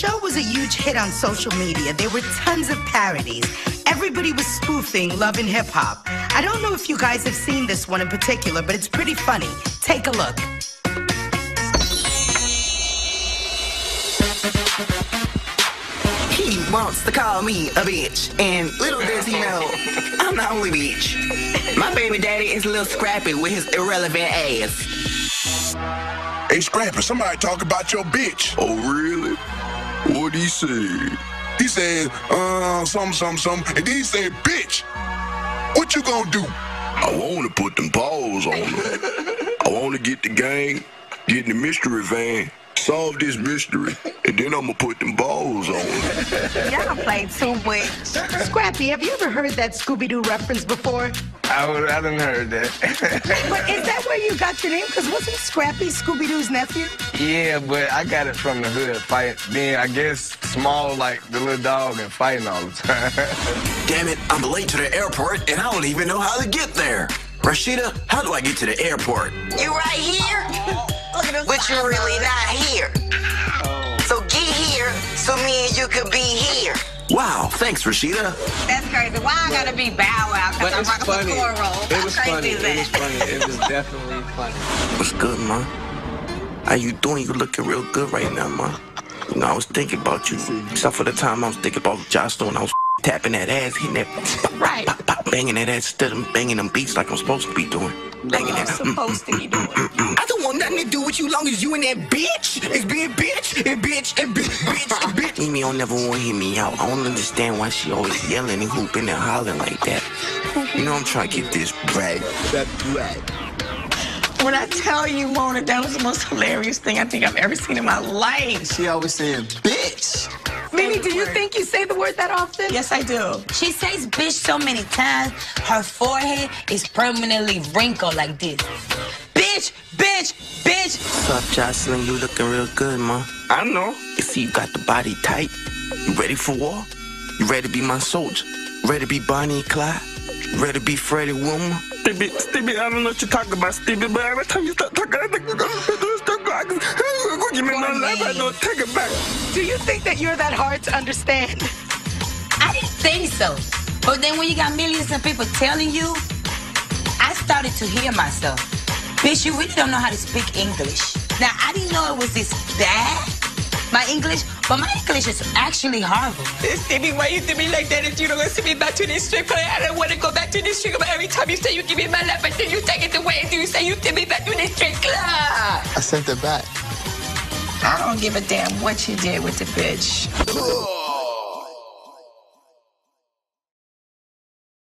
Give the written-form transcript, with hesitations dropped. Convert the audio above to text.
show was a huge hit on social media. There were tons of parodies. Everybody was spoofing Love and Hip Hop. I don't know if you guys have seen this one in particular, but it's pretty funny. Take a look. He wants to call me a bitch, and little does he know, I'm the only bitch. My baby daddy is a little scrappy with his irrelevant ass. Hey, Scrappy, somebody talk about your bitch. Oh, really? What'd he say? He said, something, and then he said, bitch. What you gonna do? I want to put them paws on him. I want to get the gang, get in the mystery van, solve this mystery, and then I'm gonna put them balls on him. Y'all play too much. Scrappy, have you ever heard that Scooby-Doo reference before? I done heard that. But is that where you got your name? Because wasn't Scrappy Scooby-Doo's nephew? Yeah, but I got it from the hood, fight. Then I guess small like the little dog and fighting all the time. Damn it, I'm late to the airport and I don't even know how to get there. Rashida, how do I get to the airport? You right here? Look at this. But you're really not here. So get here so me and you could be here. Wow, thanks, Rashida. That's crazy. Why I gotta be Bow Wow? Because I'm rocking some cornrows. It was funny. It was funny. It was definitely funny. What's good, ma? How you doing? You looking real good right now, ma. You know, I was thinking about you. Except for the time I was thinking about Jocelyn. I was tapping that ass, hitting that Right. pop, pop, banging that ass instead of banging them beats like I'm supposed to be doing. Banging that. Supposed to be doing. I don't want nothing to do with you long as you and that bitch is being bitch and bitch and bitch and bitch. Amy don't never want to hear me out. I don't understand why she always yelling and hooping and hollering like that. You know I'm trying to get this bread. That bread. When I tell you, Mona, that was the most hilarious thing I think I've ever seen in my life. She always saying, bitch. Mimi, do you think you say the word that often? Yes, I do. She says bitch so many times, her forehead is permanently wrinkled like this. Bitch, bitch, bitch. What's up, Jocelyn? You looking real good, ma. I know. You see you got the body tight. You ready for war? You ready to be my soldier? Ready to be Bonnie and Clyde? Ready to be Freddie Wilmer? Stevie, I don't know what you're talking about, Stevie, but every time you start talking, I think you're gonna give me no life. I don't take it back. Do you think that you're that hard to understand? I didn't think so. But then when you got millions of people telling you, I started to hear myself. Bitch, you really don't know how to speak English. Now, I didn't know it was this bad, my English, but my English is actually horrible. Stevie, why you do me like that if you don't want to send me back to this strip club? I don't want to go back to this strip club. Every time you say you give me my life, but then you take it away and you say you send me back to this strip club. I sent it back. I don't give a damn what you did with the bitch.